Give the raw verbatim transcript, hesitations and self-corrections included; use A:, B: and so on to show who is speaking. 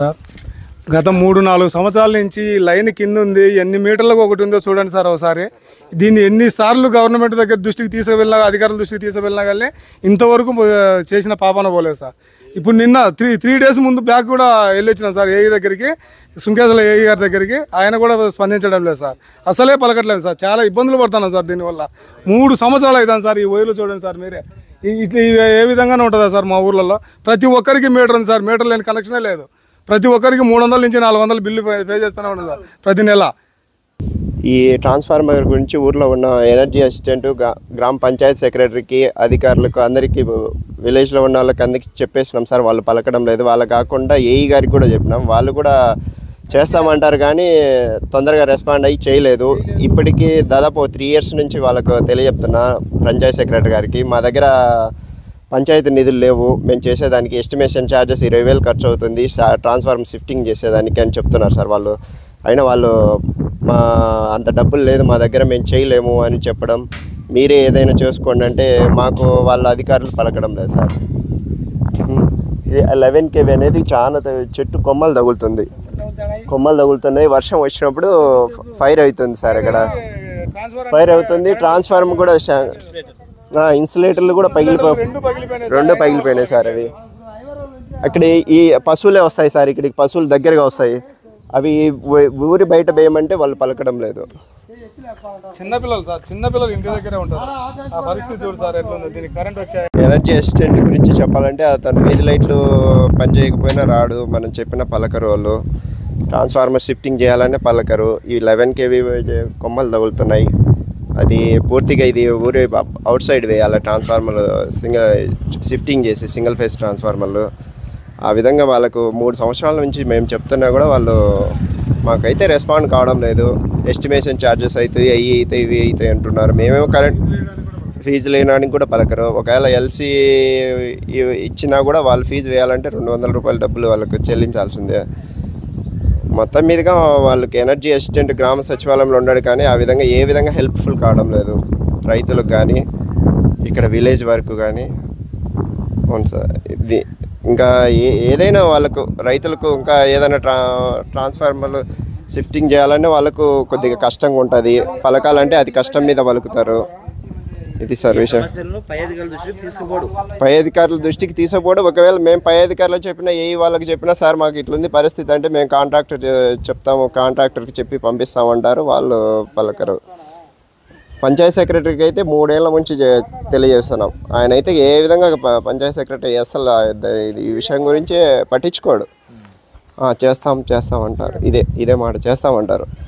A: గత మూడు నాలుగు సంవత్సరాల నుంచి లైన్ కింద ఉంది, ఎన్ని మీటర్లకు ఒకటి ఉందో చూడండి సార్ ఒకసారి. దీన్ని ఎన్నిసార్లు గవర్నమెంట్ దగ్గర దృష్టికి తీసుకువెళ్ళినా, అధికారుల దృష్టికి తీసుకువెళ్ళినా కానీ ఇంతవరకు చేసిన పాపన పోలేదు సార్. ఇప్పుడు నిన్న త్రీ త్రీ డేస్ ముందు బ్యాక్ కూడా వెళ్ళి వచ్చినాం సార్ ఏఈ దగ్గరికి, సుంకేశ్వర ఏఈ గారి దగ్గరికి. ఆయన కూడా స్పందించడం లేదు సార్, అసలే పలకట్లేదు సార్. చాలా ఇబ్బందులు పడుతున్నాం సార్ దీనివల్ల. మూడు సంవత్సరాలు అవుతాను సార్ ఈ వయలు చూడండి సార్ మీరే. ఇట్లా ఏ విధంగానే ఉంటుందా సార్ మా ఊర్లలో? ప్రతి ఒక్కరికి మీటర్ ఉంది సార్, మీటర్ లేని కనెక్షనే లేదు. ప్రతి ఒక్కరికి మూడు వందల నుంచి నాలుగు వందలు బిల్లు పే చేస్తూనే ఉంటుంది సార్ ప్రతి నెల.
B: ఈ ట్రాన్స్ఫార్మర్ గురించి ఊర్లో ఉన్న ఎనర్జీ అసిస్టెంట్, గ్రామ పంచాయతీ సెక్రటరీకి, అధికారులకు, అందరికీ విలేజ్లో ఉన్న వాళ్ళకి అందరికీ చెప్పేసినాం సార్. వాళ్ళు పలకడం లేదు. వాళ్ళు కాకుండా ఏఈ గారికి కూడా చెప్పినాం. వాళ్ళు కూడా చేస్తామంటారు కానీ తొందరగా రెస్పాండ్ అయ్యి చేయలేదు. ఇప్పటికీ దాదాపు త్రీ ఇయర్స్ నుంచి వాళ్ళకు తెలియజెప్తున్నా పంచాయతీ సెక్రటరీ గారికి, మా దగ్గర పంచాయతీ నిధులు లేవు, మేము చేసేదానికి ఎస్టిమేషన్ ఛార్జెస్ ఇరవై వేలు ఖర్చు అవుతుంది ట్రాన్స్ఫార్మర్ షిఫ్టింగ్ చేసేదానికి అని చెప్తున్నారు సార్ వాళ్ళు. అయినా వాళ్ళు మా అంత డబ్బులు లేదు మా దగ్గర, మేము చేయలేము అని చెప్పడం, మీరే ఏదైనా చేసుకోండి అంటే మాకు వాళ్ళ అధికారులు పలకడం లేదు సార్. ఇది లెవెన్ కేవీ అనేది చాలా చెట్టు కొమ్మలు తగులుతుంది, కొమ్మలు తగులుతున్నాయి. వర్షం వచ్చినప్పుడు ఫైర్ అవుతుంది సార్. ఇక్కడ ఫైర్ అవుతుంది. ట్రాన్స్ఫార్మర్ కూడా ఇన్సులేటర్లు కూడా పగిలిపో రెండు పగిలిపోయినాయి సార్. అవి అక్కడ ఈ పశువులే వస్తాయి సార్, ఇక్కడికి పశువులు దగ్గరగా వస్తాయి. అవి ఊరి బయట వేయమంటే వాళ్ళు పలకడం లేదు.
A: చిన్నపిల్లలు సార్, చిన్నపిల్లలు ఇంటి దగ్గరే ఉంటారు. ఆ పరిస్థితి చూడు సార్ ఎట్లా ఉంది. దీనికి కరెంట్ వచ్చాయి.
B: ఎనర్జీ అసిస్టెంట్ గురించి చెప్పాలంటే అతను వీధి లైట్లు పని చేయకపోయినా రాడు, మనం చెప్పిన పలకరు. వాళ్ళు ట్రాన్స్ఫార్మర్ షిఫ్టింగ్ చేయాలనే పలకరు. ఈ లెవెన్ కేవీ కొమ్మలు తగులుతున్నాయి. అది పూర్తిగా ఇది ఊరి అవుట్ సైడ్ వేయాలి ట్రాన్స్ఫార్మర్లు, సింగిల్ షిఫ్టింగ్ చేసి సింగిల్ ఫేస్ ట్రాన్స్ఫార్మర్లు. ఆ విధంగా వాళ్ళకు మూడు సంవత్సరాల నుంచి మేము చెప్తున్నా కూడా వాళ్ళు మాకైతే రెస్పాండ్ కావడం లేదు. ఎస్టిమేషన్ ఛార్జెస్ అవుతాయి, అవి అవుతాయి, ఇవి అవుతాయి అంటున్నారు. మేమేమో కరెంట్ ఫీజు లేనడానికి కూడా పలకరు. ఒకవేళ ఎల్సీ ఇచ్చినా కూడా వాళ్ళు ఫీజు వేయాలంటే రెండు వందల రూపాయల డబ్బులు వాళ్ళకు చెల్లించాల్సిందే. మొత్తం మీదుగా వాళ్ళకి ఎనర్జీ అసిస్టెంట్ గ్రామ సచివాలయంలో ఉన్నాడు కానీ ఆ విధంగా ఏ విధంగా హెల్ప్ఫుల్ కావడం లేదు రైతులకు కానీ, ఇక్కడ విలేజ్ వరకు కానీ. అవును సార్. ఇది ఇంకా ఏ ఏదైనా వాళ్ళకు రైతులకు ఇంకా ఏదైనా ట్రా ట్రాన్స్ఫార్మర్లు షిఫ్టింగ్ చేయాలంటే వాళ్ళకు కొద్దిగా కష్టంగా ఉంటుంది. పలకాలంటే అది కష్టం మీద పలుకుతారు. ఇది సార్ విషయం. పై అధికారుల దృష్టికి తీసుకుపోవడం. ఒకవేళ మేము పై అధికారులు చెప్పినా, ఏ వాళ్ళకి చెప్పినా సార్ మాకు ఇట్లుంది పరిస్థితి అంటే మేము కాంట్రాక్టర్ చెప్తాము, కాంట్రాక్టర్కి చెప్పి పంపిస్తామంటారు. వాళ్ళు పలకరు. పంచాయతీ సెక్రటరీకి అయితే మూడేళ్ల నుంచి తెలియజేస్తున్నాం. ఆయన అయితే ఏ విధంగా పంచాయతీ సెక్రటరీ అసలు ఈ విషయం గురించి పట్టించుకోడు. చేస్తాం చేస్తామంటారు. ఇదే ఇదే మాట చేస్తామంటారు.